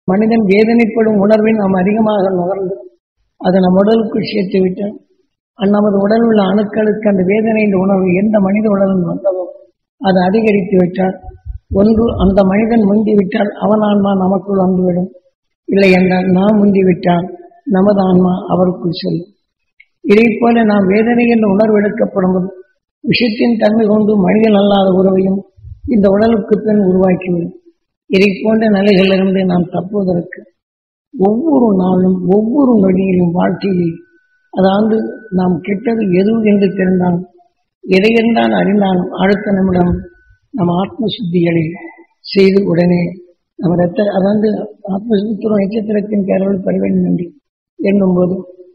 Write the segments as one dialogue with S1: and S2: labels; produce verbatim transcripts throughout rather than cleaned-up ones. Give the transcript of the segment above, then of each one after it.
S1: மனிதன் வேதனைப்படும் உணர்வை நாம் அதிகமாக நுகர்ந்து அதை நம் உடலுக்குள் சேர்த்து விட்டால் நமது உடல் உள்ள அணுக்களுக்கு அந்த வேதனை இந்த உணர்வு எந்த மனித உடலில் வந்ததோ அதை அதிகரித்து விட்டால் ஒன்று அந்த மனிதன் முந்திவிட்டால் அவன் ஆன்மா நமக்குள் வந்துவிடும். இல்லை என்றால் நாம் முந்திவிட்டால் நமது ஆன்மா அவருக்குள் செல்லும். இதை போல நாம் வேதனை என்ற உணர்வு எடுக்கப்படும் போது விஷயத்தின் தன்மை கொண்டு மனிதன் அல்லாத உறவையும் இந்த உடலுக்கு பின் உருவாக்கிவிடும். இதை போன்ற நிலைகளிலிருந்து நாம் தப்புவதற்கு ஒவ்வொரு நாளும் ஒவ்வொரு நொடியிலும் வாழ்க்கையில் அதாவது நாம் கெட்டது எது என்று தெரிந்தாலும் எதை என்றால் அறிந்தாலும் அடுத்த நிமிடம் நம் ஆத்ம சுத்திகளை செய்து உடனே நம்ம ரத்த அதாவது ஆத்மசுத்திரம் நட்சத்திரத்தின் பேரவள் பெற வேண்டும் என்று எண்ணும்போது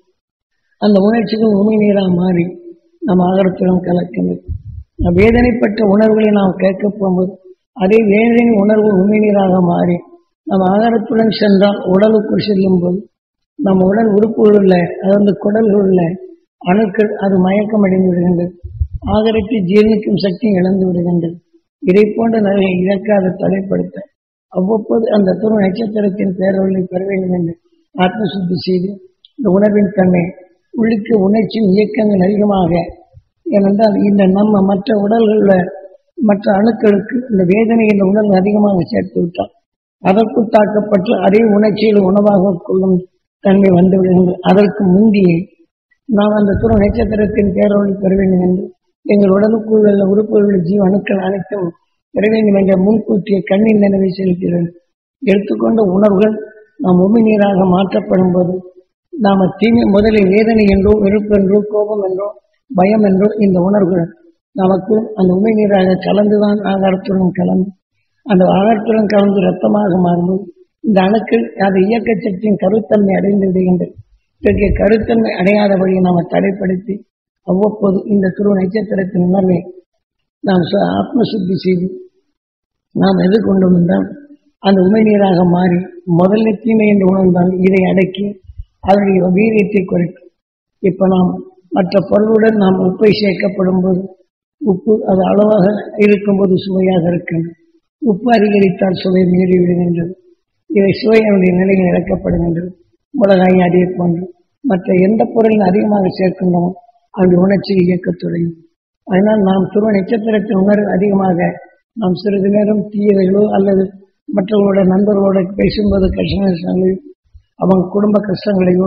S1: அந்த உணர்ச்சிகள் உண்மை நீராக மாறி நம் ஆகரத்திடம் கலக்கின்றது. வேதனைப்பட்ட உணர்வுகளை நாம் கேட்கப் போகும்போது அதே வேதனை உணர்வு உண்மை நீராக மாறி நம் ஆகாரத்துடன் சென்றால் உடலுக்குள் செல்லும் போது நம் உடல் உறுப்புகள் உள்ள அதாவது குடல்கள் உள்ள அணுக்கள் அது மயக்கம் அடைந்து விடுகின்றது. ஆகாரத்தை ஜீர்ணிக்கும் சக்தி இழந்து விடுகின்றது. இதை போன்ற நிலையை இழக்காத தலைப்படுத்த அவ்வப்போது அந்த துரு நட்சத்திரத்தின் பேரவர்களை பெற வேண்டும் என்று ஆத்மசுத்தி செய்து இந்த உணர்வின் தன்மை உள்ளிக்கு உணர்ச்சியின் இயக்கங்கள் அதிகமாக ஏனென்றால் இந்த நம்ம மற்ற உடல்களில் மற்ற அணுக்களுக்கு இந்த வேதனை என்ற உணர்வு அதிகமாக சேர்த்து விட்டால் அதற்குள் தாக்கப்பட்டு அதே உணர்ச்சியில் உணவாக கொள்ளும் தன்மை வந்துவிடுகின்றது. அதற்கு முந்தியே நாம் அந்த துரு நட்சத்திரத்தின் பேரவர்களை பெற வேண்டும் என்று எங்கள் உடலுக்குள் உள்ள உறுப்புகளில் ஜீவ அணுக்கள் அனைத்தும் பெற வேண்டும் என்ற முன்கூட்டிய கண்ணின் நினைவை செலுத்துகிறது. எடுத்துக்கொண்ட உணர்வுகள் நாம் உண்மை நீராக மாற்றப்படும் போது நாம தீமை முதலில் வேதனை என்றோ வெறுப்பு என்றோ கோபம் என்றோ பயம் என்றோ இந்த உணர்வுகள் நமக்கு அந்த உண்மை நீராக கலந்துதான் ஆகாரத்துடன் கலந்து அந்த ஆகாரத்துடன் கலந்து இரத்தமாக மாறும்போது இந்த அணுக்கள் அது இயக்க சக்தியின் கருத்தன்மை அடைந்து விடுகின்றது. இதற்கு கருத்தன்மை அடையாதபடியை நாம் தடைப்படுத்தி அவ்வப்போது இந்த துருவ நட்சத்திரத்தின் உணர்வை நாம் ஆத்மசுத்தி செய்து நாம் எதிர்கொண்டோம் என்றால் அந்த உண்மை நீராக மாறி முதல் தீமை என்று உணர்ந்தால் இதை அடக்கி அதனுடைய வீரியத்தை குறைக்கும். இப்ப நாம் மற்ற பொருளுடன் நாம் உப்பை சேர்க்கப்படும் போது உப்பு அது அளவாக இருக்கும்போது சுவையாக இருக்கின்றது. உப்பு அதிகரித்தால் சுவை மீறி விடுகின்றது. இதை சுவையினுடைய நிலையில் இழக்கப்படுகின்றது. மிளகாய் அதே போன்று மற்ற எந்த பொருளில் அதிகமாக சேர்க்கின்றோமோ அவருடைய உணர்ச்சியை இயக்கத் தொடங்கும். அதனால் நாம் துருவ நட்சத்திரத்தின் உணர்வு அதிகமாக நாம் சிறிது நேரம் தீயவைகளோ அல்லது மற்றவர்களோட நண்பர்களோட பேசும்போது கஷ்டங்களையோ அவங்க குடும்ப கஷ்டங்களையோ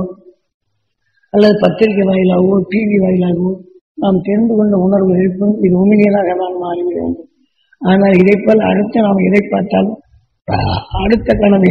S1: அல்லது பத்திரிகை வாயிலாகவோ டிவி வாயிலாகவோ நாம் தெரிந்து கொண்ட உணர்வு இருக்கும். இது உண்மையிலாக நாம் மாறிவிட வேண்டும். ஆனால் இதைப்போல் அடுத்து நாம் எதை பார்த்தாலும் அடுத்த கனவை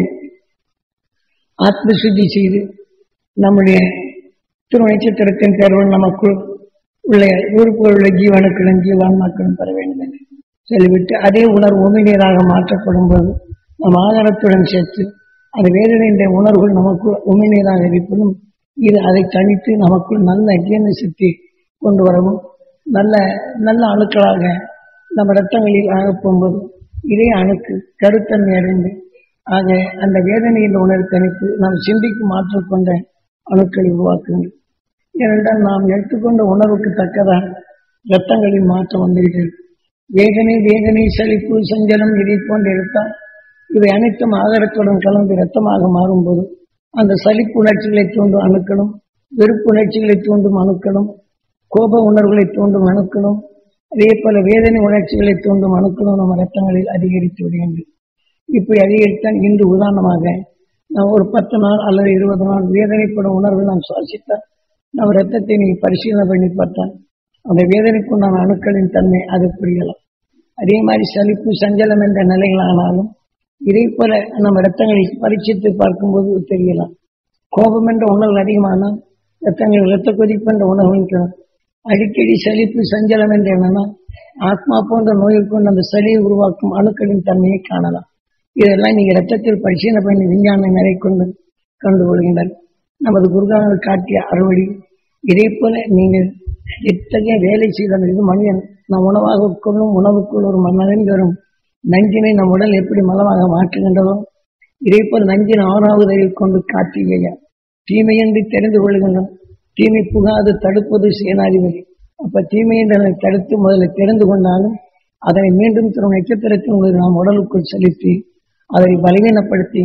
S1: ஆத்மசுத்தி செய்து நம்முடைய துருவ நட்சத்திரத்தின் தேர்வுகள் நமக்குள் உள்ள உறுப்புகள் உள்ள ஜீவனுக்களும் ஜீவான்மாக்களும் பெற வேண்டும் என்று சொல்லிவிட்டு அதே உணர்வு உண்மைநீராக மாற்றப்படும் போது நம் ஆகாரத்துடன் சேர்த்து அது வேதனையுடைய உணர்வுகள் நமக்குள் உண்மைநீராக இருப்பினும் இது அதை தனித்து நமக்குள் நல்ல ஜீரண சக்தி கொண்டு வரவும் நல்ல நல்ல அணுக்களாக நம்ம இரத்தங்களில் ஆகப்போகும்போது இதே அணுக்கு கருத்தன்மை அடைந்து ஆக அந்த வேதனையின் உணர்வு தனித்து நாம் சிந்திக்கும் ஆற்றல் கொண்ட அணுக்களை உருவாக்குங்கள். ஏனென்றால் நாம் எடுத்துக்கொண்ட உணர்வுக்கு தக்கதாக இரத்தங்களில் மாற்றம் வந்துவிட்டது. வேதனை வேதனை சலிப்பு சஞ்சலம் இதை போன்று எடுத்தால் இவை அனைத்தும் ஆகாரத்துடன் கலந்து இரத்தமாக மாறும்போது அந்த சலிப்பு உணர்ச்சிகளை தூண்டும் அணுக்களும் வெறுப்பு உணர்ச்சிகளை தூண்டும் அணுக்களும் கோப உணர்வுகளை தூண்டும் அணுக்களும் அதே போல வேதனை உணர்ச்சிகளை தூண்டும் அணுக்களும் நம்ம இரத்தங்களில் அதிகரித்து விடுகின்றது. இப்படி அதிகரித்தால் இன்று உதாரணமாக நாம் ஒரு பத்து நாள் அல்லது இருபது நாள் வேதனைப்படும் உணர்வு நாம் சுவாசித்தால் நம்ம இரத்தத்தை நீங்கள் பரிசீலனை பண்ணி பார்த்தால் அந்த வேதனைக்குண்டான அணுக்களின் தன்மை அது புரியலாம். அதே மாதிரி சலிப்பு சஞ்சலம் என்ற நிலைகளானாலும் இதே போல நம்ம இரத்தங்களை பரீட்சித்து பார்க்கும்போது தெரியலாம். கோபம் என்ற உணர்வு அதிகமானால் இரத்தங்கள் இரத்த கொதிப்பு என்ற உணர்வு அடிக்கடி சலிப்பு சஞ்சலம் என்ற என்னன்னா ஆத்மா போன்ற நோய்கள் கொண்டு அந்த சளியை உருவாக்கும் அணுக்களின் தன்மையை காணலாம். இதெல்லாம் நீங்க இரத்தத்தில் பரிசீலனை பண்ணி விஞ்ஞான நிலை கொண்டு கண்டுகொள்கின்றனர். நமது குருகானங்கள் காட்டிய அறுவடை இதே போல நீங்கள் எத்தகைய வேலை செய்தால் இது மனிதன் நம் உணவாக உட்கொள்ளும் உணவுக்குள் ஒரு மனதில் வரும் நஞ்சினை நம் உடல் எப்படி மலமாக மாற்றுகின்றதோ இதே போல் நஞ்சின் ஆறாவது அறிவு கொண்டு காட்டிய தீமையென்று தெரிந்து கொள்கின்றோம். தீமை புகாது தடுப்பது சேனாதிபதி. அப்ப தீமை என்று தடுத்து முதல்ல தெரிந்து கொண்டாலும் அதனை மீண்டும் தரும் நட்சத்திரத்தின் நாம் உடலுக்குள் செலுத்தி அதை பலவீனப்படுத்தி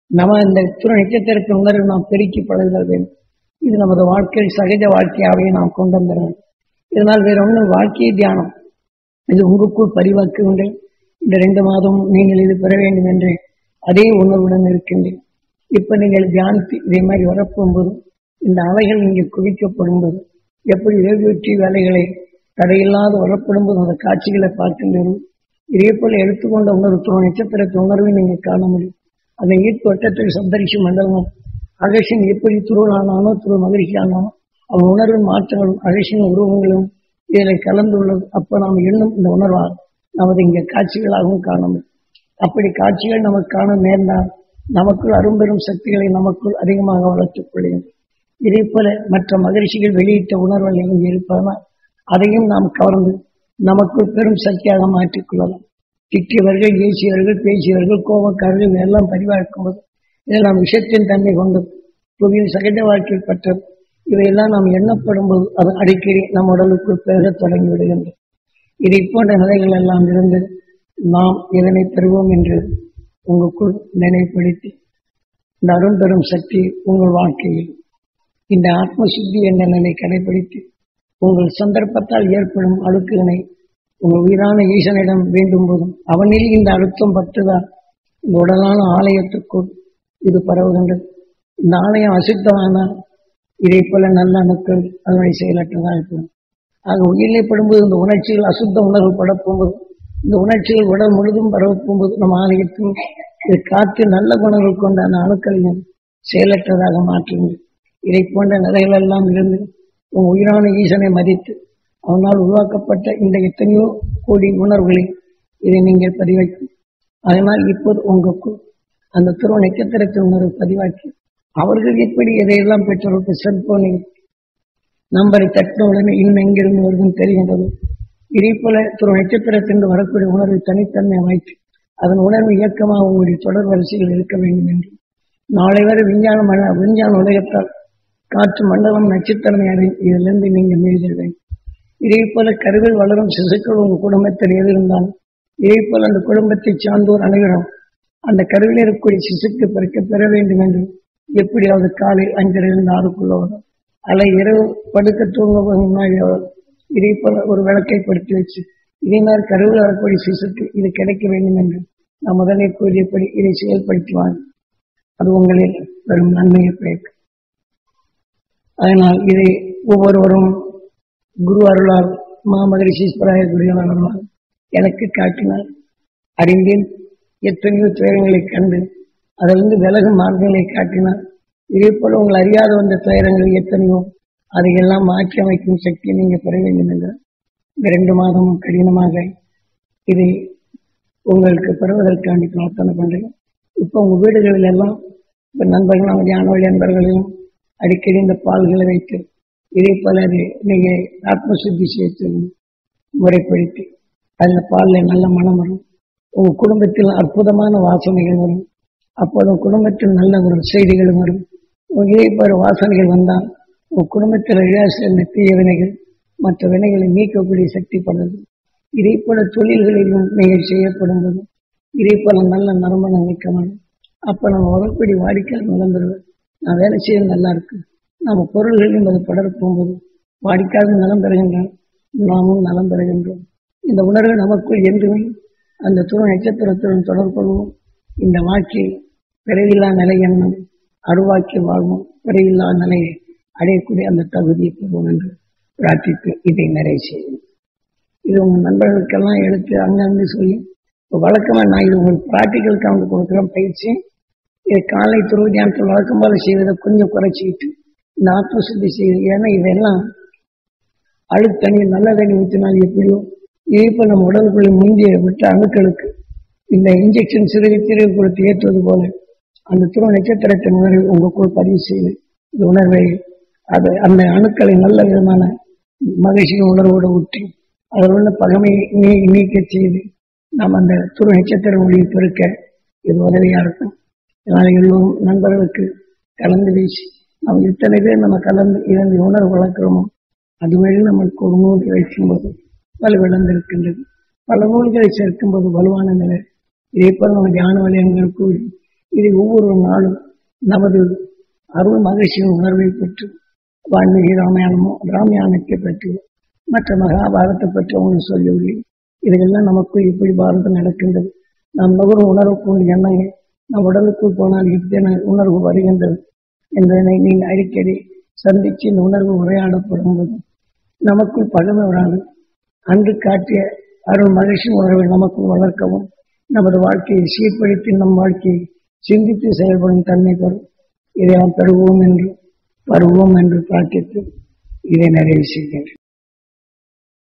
S1: நம்ம இந்த துணை நட்சத்திரத்தின் உணர்வு நாம் பெருக்கி பழகுதல் வேண்டும். இது நமது வாழ்க்கையில் சகஜ வாழ்க்கையாகவே நாம் கொண்டு வந்துட வேண்டும். இதனால் வேற ஒன்றும் வாழ்க்கையை தியானம் இது உங்களுக்குள் பதிவாக்குகின்றேன். இந்த ரெண்டு மாதம் நீங்கள் இது பெற வேண்டும் என்று அதே உணர்வுடன் இருக்கின்றேன். இப்ப நீங்கள் தியானித்து இதே மாதிரி வரப்போகும்போது இந்த அலைகள் இங்கே குவிக்கப்படும் போது எப்படி வெற்றி வேலைகளை தடையில்லாத வரப்படும் போது அந்த காட்சிகளை பார்க்கின்றோம். இதே போல எடுத்துக்கொண்ட உணர்வு துணை நட்சத்திரத்தின் உணர்வை நீங்கள் காண முடியும். அந்த ஈர்ப்பு வட்டத்தில் சப்தரிஷி மண்டலமும் அகசின் எப்படி துருவனானோ துருவ மகிழ்ச்சி ஆனானோ அவன் உணர்வின் மாற்றங்களும் அகசின் உருவங்களும் இதில் கலந்துள்ளது. அப்ப நாம் இன்னும் இந்த உணர்வால் நமது இங்கே காட்சிகளாகவும் காண முடியும். அப்படி காட்சிகள் நமக்கு காண நேர்ந்தால் நமக்குள் அரும்பெரும் சக்திகளை நமக்குள் அதிகமாக வளர்த்துக் கொள்ளுங்கள். இதே போல மற்ற மகிழ்ச்சிகள் வெளியிட்ட உணர்வுகள் இங்கே இருப்பதனால் அதையும் நாம் கவர்ந்து நமக்குள் பெரும் சக்தியாக மாற்றிக் கொள்ளலாம். திட்டியவர்கள், ஏசியவர்கள், பேசியவர்கள், கோபக்காரர்கள் எல்லாம் பதிவாக்கும் போது இதெல்லாம் விஷயத்தின் தன்மை கொண்டு புவியின் சகஜ வாழ்க்கை பற்றது இவையெல்லாம் நாம் எண்ணப்படும் போது அது அடிக்கடி நம் உடலுக்குள் பெருக தொடங்கி விடுகின்றது. இதை போன்ற நிலைகள் எல்லாம் இருந்து நாம் இதனை பெறுவோம் என்று உங்களுக்குள் நினைவுபடுத்தி இந்த அரும்பெரும் சக்தி உங்கள் வாழ்க்கையில் இந்த ஆத்ம சுத்தி என்ற நிலை கடைபிடித்து உங்கள் சந்தர்ப்பத்தால் ஏற்படும் அழுக்குகளை உங்கள் உயிரான ஈசனிடம் வேண்டும் போதும் அவனில் இந்த அழுத்தம் பற்றுதான் இந்த உடலான ஆலயத்துக்குள் இது பரவுகின்றது. இந்த ஆலயம் அசுத்தமானால் இதை போல நல்ல அணுக்கள் அதனை செயலற்றதாக இருக்கும். ஆக உயிரிழப்படும்போது இந்த உணர்ச்சிகள் அசுத்த உணர்வு படப்போகும்போது இந்த உணர்ச்சிகள் உடல் முழுதும் பரவப்போகும்போது நம் ஆலயத்தில் இது காத்து நல்ல குணங்கள் கொண்ட அந்த அணுக்களையும் செயலற்றதாக மாற்றுங்கள். இதை போன்ற நிலைகளெல்லாம் இருந்து உன் உயிரான ஈசனை மதித்து அவனால் உருவாக்கப்பட்ட இந்த எத்தனையோ கோடி உணர்வுகளில் இதை நீங்கள் பதிவாக்கி அதனால் இப்போது உங்களுக்குள் அந்த துருவ நட்சத்திரத்தின் உணர்வு பதிவாக்கி அவர்கள் எப்படி எதையெல்லாம் பெற்றோருக்கு செல்போனில் நம்பரை தட்டின உடனே இன்னும் எங்கிருந்து வருதுன்னு தெரிகின்றது. இதே போல துருவ நட்சத்திரத்திற்கு வரக்கூடிய உணர்வை தனித்தன்மை அமைத்து அதன் உணர்வு இயக்கமாக உங்களுடைய தொடர் வரிசையில் இருக்க வேண்டும் என்று நாளை வரை விஞ்ஞான மன விஞ்ஞான உலகத்தால் காற்று மண்டலம் நட்சத்திரமை அடை இதிலிருந்து நீங்கள் மீதிட வேண்டும். இதே போல கருவில் வளரும் சிசுக்கள் உங்கள் குடும்பத்தில் எது இருந்தாலும் இதே போல அந்த குடும்பத்தை சார்ந்தோர் அனைவரும் அந்த கருவில் இருக்கக்கூடிய சிசுக்கு பிறக்க பெற வேண்டும் என்று எப்படியாவது காலை அஞ்சிலிருந்து ஆறுக்குள்ள வரும் அலை இரவு படுக்க தூங்க முன்னாடி இதே போல ஒரு விளக்கை படுத்தி வச்சு இதே மாதிரி கருவில் வரக்கூடிய சிசுக்கு இது கிடைக்க வேண்டும் என்று நாம் முதலே கூறியபடி இதை செயல்படுத்துவாங்க. அது உங்களில் பெரும் நன்மையை பயக்கும். அதனால் இதை ஒவ்வொருவரும் குரு அருளால் மாமகரிஷி ஸ்வராய குருவாளர்களால் எனக்கு காட்டினார். அறிந்தேன் எத்தனையோ துயரங்களை கண்டு அதிலிருந்து விலகும் மார்க்கங்களை காட்டினார். இதே போல உங்கள் அறியாத வந்த துயரங்கள் எத்தனையோ அதையெல்லாம் மாற்றி அமைக்கும் சக்தியை நீங்கள் பெற வேண்டும் என்ற இந்த ரெண்டு மாதமும் கடினமாக இதை உங்களுக்கு பெறுவதற்காண்டி பிரார்த்தனை பண்றேன். இப்போ உங்கள் வீடுகளில் எல்லாம் இப்போ நண்பர்கள் ஞானவழி நண்பர்களையும் அடிக்கடி இந்த பால்களை வைத்து இதே போல அது நீங்கள் ஆத்ம சுத்தி செய்து முறைப்படுத்தி அதில் பாலில் நல்ல மனம் வரும். உங்கள் குடும்பத்தில் அற்புதமான வாசனைகள் வரும். அப்போது குடும்பத்தில் நல்ல ஒரு செய்திகளும் வரும். இதே போல வாசனைகள் வந்தால் உங்கள் குடும்பத்தில் இழந்த தீய வினைகள் மற்ற வினைகளை நீக்கக்கூடிய சக்தி படுது. இதே போல தொழில்களிலும் நீங்கள் செய்யப்படும் போது இதே போல நல்ல நறுமணம் நீக்கமான அப்போ நம்ம வரக்கூடிய வாடிக்கையாளர் நலம் பெறுவது. நான் வேலை செய்ய நல்லா இருக்கு. நம்ம பொருள்களையும் அது படர போகும்போது வாடிக்கையாளர் நலம் பெறுகின்றான், நாமும் நலம் பெறுகின்றோம். இந்த உணர்வு நமக்குள் என்றுமே அந்த துணை நட்சத்திரத்துடன் தொடர்புகளும் இந்த வாழ்க்கையில் பிறவில்லா நிலை எண்ணம் அருவாக்கி வாழ்வோம், பிறவில்லா நிலையை அடையக்கூடிய அந்த தகுதியை பெறுவோம் என்று பிரார்த்தித்து இதை நிறைவு செய்யும். இது உங்கள் நண்பர்களுக்கெல்லாம் எடுத்து அங்கங்கே சொல்லி இப்போ வழக்கமாக நான் இது உங்களுக்கு ப்ராக்டிக்கலுக்கு அவங்க கொடுக்குறோம் பயிற்சி. இதை காலை துருவ தியானத்தில் வழக்கம் போல செய்வதை கொஞ்சம் குறைச்சிக்கிட்டு இந்த ஆத்ம சுத்தி செய்யுது. ஏன்னா இதெல்லாம் அழுக்கு தண்ணி நல்ல தண்ணி ஊற்றினால் எப்படியோ இதே போல் நம்ம உடலுக்குள்ள முந்திய விட்ட அணுக்களுக்கு இந்த இன்ஜெக்ஷன் சிறுகு சிறுகு கொடுத்து ஏற்றுவது போல அந்த துருவ நட்சத்திரத்தின் உணர்வை உங்களுக்குள் பதிவு செய்து இந்த உணர்வை அது அந்த அணுக்களை நல்ல விதமான மகிழ்ச்சியின் உணர்வோடு ஊற்றி அதில் உள்ள பகமையை நீ நீக்க செய்து நாம் அந்த துருவ நட்சத்திர ஒளியை பெருக்க இது உதவியாக இருக்கும். இதனால் எல்லோரும் நண்பர்களுக்கு கலந்து வீசி நாம் இத்தனை பேர் நம்ம கலந்து இரண்டு உணர்வு வளர்க்கிறோமோ அது வழி நமக்கு ஒரு நூல் வைக்கும்போது வலுவிழந்திருக்கின்றது. பல நூல்களை சேர்க்கும்போது வலுவான நிலை. இதே போல் நம்ம தியான வலயங்கள் கூடி இதை ஒவ்வொரு நாளும் நமது அருள் மகிழ்ச்சியின் உணர்வை பெற்று வால்மீகி ராமாயணமோ ராமாயணத்தை பற்றி மற்ற மகாபாரதத்தை பற்றி அவங்க சொல்லியுள்ளேன். இதையெல்லாம் நமக்கு இப்படி பாரதம் நடக்கின்றது. நாம் நுகரும் உணர்வு கொண்டு எண்ணங்கள் நம் உடலுக்குள் போனால் இப்படி உணர்வு வருகின்றது என்பதனை நீங்கள் அடிக்கடி சந்தித்து இந்த உணர்வு உரையாடப்படும் போது நமக்குள் பகமை வராது. அன்று காட்டிய அருள் மகிழ்ச்சி உணர்வை நமக்குள் வளர்க்கவும் நமது வாழ்க்கையை சீர்படுத்தி நம் வாழ்க்கையை சிந்தித்து செயல்படும் தன்மை பெறும். இதை நாம் பெறுவோம் என்று வருவோம் என்று பிரார்த்தித்து இதை நிறைவு செய்கின்றேன்.